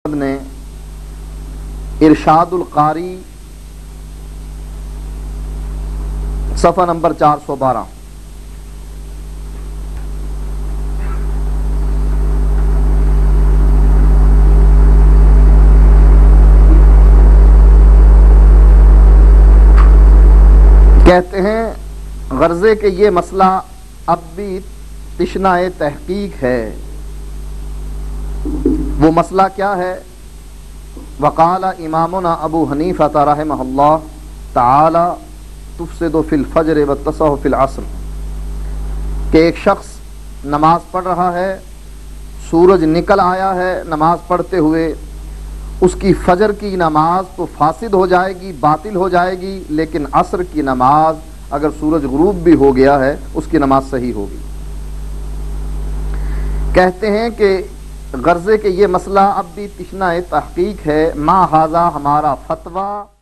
نے ارشاد القاری صفحہ نمبر 412 کہتے ہیں غرضے کہ یہ مسئلہ اب بھی تشنۂ تحقیق ہے۔ وہ مسئلہ کیا ہے؟ وقال امامنا ابو حنیفہ رحمہ اللہ تعالی تفسد فی الفجر والتصح فی العصر، کہ ایک شخص نماز پڑھ رہا ہے، سورج نکل آیا ہے نماز پڑھتے ہوئے، اس کی فجر کی نماز تو فاسد ہو جائے گی، باطل ہو جائے گی، لیکن عصر کی نماز اگر سورج غروب بھی ہو گیا ہے اس کی نماز صحیح ہوگی۔ کہتے ہیں کہ غرضے کہ یہ مسئلہ اب بھی تشنۂ تحقیق ہے، ما ھذا ہمارا فتویٰ